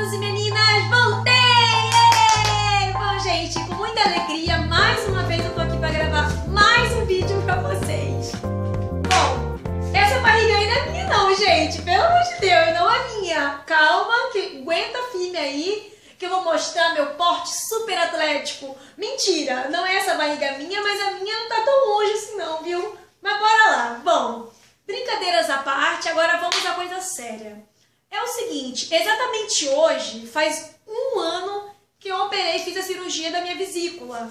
meninos e meninas, voltei! Bom, gente, com muita alegria, mais uma vez eu tô aqui pra gravar mais um vídeo pra vocês. Bom, essa barriga aí não é minha não, gente, pelo amor de Deus, não é minha. Calma, que aguenta firme aí, que eu vou mostrar meu porte super atlético. Mentira, não é essa barriga minha, mas a minha não tá tão longe assim não, viu? Mas bora lá. Bom, brincadeiras à parte, agora vamos à coisa séria. É o seguinte, exatamente hoje faz um ano que eu operei e fiz a cirurgia da minha vesícula.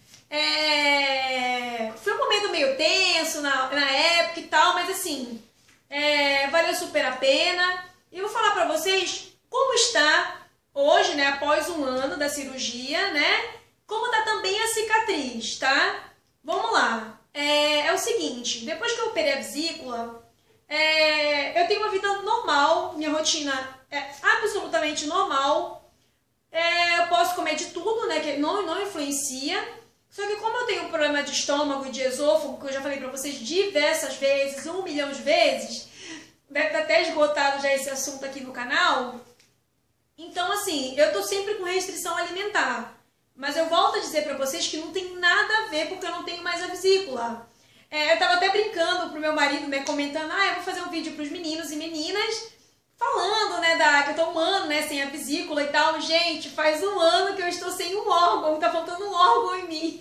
Foi um momento meio tenso na época e tal, mas assim, valeu super a pena. E eu vou falar pra vocês como está hoje, né, após um ano da cirurgia, né, como tá também a cicatriz, tá? Vamos lá. É o seguinte, depois que eu operei a vesícula, eu tenho uma vida normal, minha rotina é absolutamente normal. Eu posso comer de tudo, né, que não influencia. Só que como eu tenho um problema de estômago e de esôfago, que eu já falei pra vocês diversas vezes, 1 milhão de vezes, deve estar até esgotado já esse assunto aqui no canal. Então, assim, eu tô sempre com restrição alimentar. Mas eu volto a dizer pra vocês que não tem nada a ver porque eu não tenho mais a vesícula. Eu tava até brincando pro meu marido, né, comentando, eu vou fazer um vídeo pros meninos e meninas, falando, né, que eu tô um ano, né, sem a vesícula e tal. Gente, faz um ano que eu estou sem um órgão, tá faltando um órgão em mim.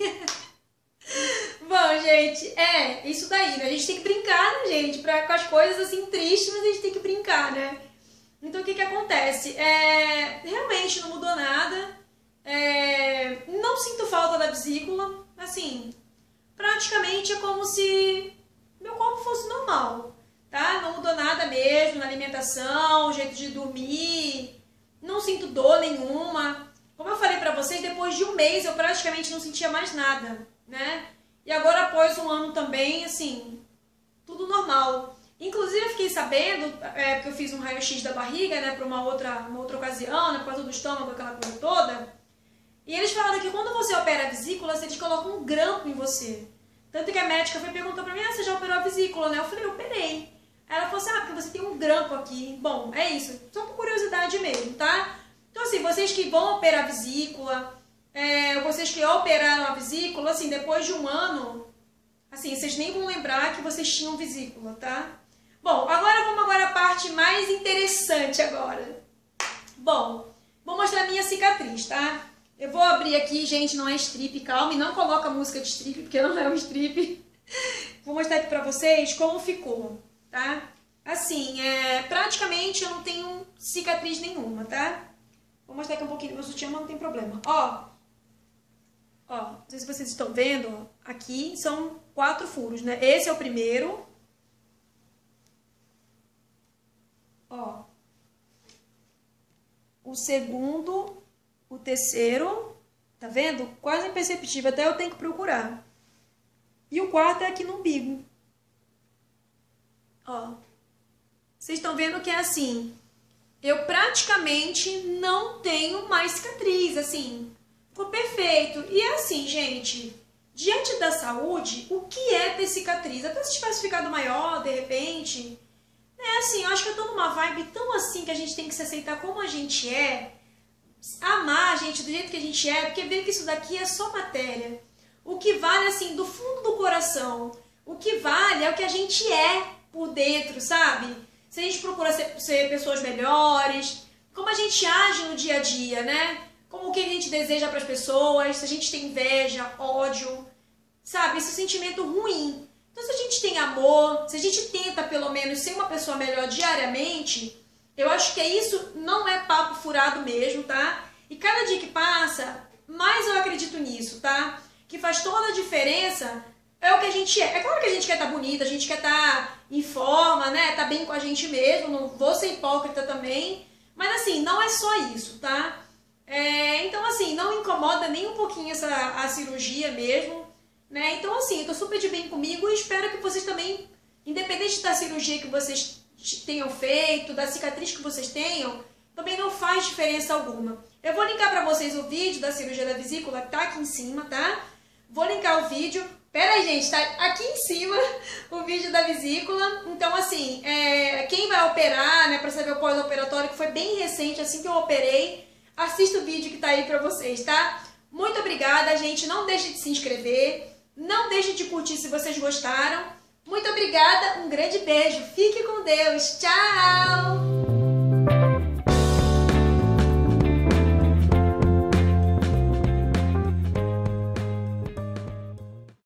Bom, gente, isso daí, né, a gente tem que brincar, né, gente, com as coisas assim tristes, mas a gente tem que brincar, né. Então, o que que acontece? Realmente não mudou nada, não sinto falta da vesícula, assim... Praticamente é como se meu corpo fosse normal, tá? Não mudou nada mesmo na alimentação, jeito de dormir, não sinto dor nenhuma. Como eu falei pra vocês, depois de um mês eu praticamente não sentia mais nada, né? E agora após um ano também, assim, tudo normal. Inclusive eu fiquei sabendo, porque eu fiz um raio-x da barriga, né, pra uma outra ocasião, né, por causa do estômago, aquela coisa toda. E eles falaram que quando você opera a vesícula, eles colocam um grampo em você. Tanto que a médica perguntou pra mim, você já operou a vesícula, né? Eu falei, eu operei. Aí ela falou assim, porque você tem um grampo aqui. Bom, é isso, só por curiosidade mesmo, tá? Então assim, vocês que vão operar a vesícula, vocês que operaram a vesícula, assim, depois de um ano, assim, vocês nem vão lembrar que vocês tinham vesícula, tá? Bom, vamos à parte mais interessante agora. Bom, vou mostrar a minha cicatriz, tá? Eu vou abrir aqui, gente, não é strip, calma, e não coloca música de strip, porque não é um strip. Vou mostrar aqui pra vocês como ficou, tá? Assim, praticamente eu não tenho cicatriz nenhuma, tá? Vou mostrar aqui um pouquinho do meu sutiã, mas não tem problema. Ó, não sei se vocês estão vendo, aqui são 4 furos, né? Esse é o primeiro. Ó. O segundo... O terceiro, tá vendo? Quase imperceptível, até eu tenho que procurar. E o quarto é aqui no umbigo. Ó. Vocês estão vendo que é assim. Eu praticamente não tenho mais cicatriz, assim. Ficou perfeito. E é assim, gente. Diante da saúde, o que é ter cicatriz? Até se tivesse ficado maior, de repente. Assim, eu acho que eu tô numa vibe tão assim que a gente tem que se aceitar como a gente é. Amar a gente do jeito que a gente é, porque ver que isso daqui é só matéria. O que vale, assim, do fundo do coração, o que vale é o que a gente é por dentro, sabe? Se a gente procura ser pessoas melhores, como a gente age no dia a dia, né? Como o que a gente deseja para as pessoas, se a gente tem inveja, ódio, sabe? Esse sentimento ruim. Então, se a gente tem amor, se a gente tenta, pelo menos, ser uma pessoa melhor diariamente... Eu acho que isso não é papo furado mesmo, tá? E cada dia que passa, mais eu acredito nisso, tá? Que faz toda a diferença é o que a gente é. É claro que a gente quer estar bonita, a gente quer estar em forma, né? Tá bem com a gente mesmo, não vou ser hipócrita também. Mas assim, não é só isso, tá? Então assim, não incomoda nem um pouquinho a cirurgia mesmo, né? Então assim, eu tô super de bem comigo e espero que vocês também, independente da cirurgia que vocês tenham feito, da cicatriz que vocês tenham, também não faz diferença alguma. Eu vou linkar pra vocês o vídeo da cirurgia da vesícula, que tá aqui em cima, tá? Vou linkar o vídeo. Pera aí, gente, tá aqui em cima o vídeo da vesícula. Então, assim, quem vai operar, né, pra saber o pós-operatório, que foi bem recente, assim que eu operei, assista o vídeo que tá aí pra vocês, tá? Muito obrigada, gente. Não deixe de se inscrever. Não deixe de curtir se vocês gostaram. Muito obrigada. Um grande beijo. Fique com Deus. Tchau!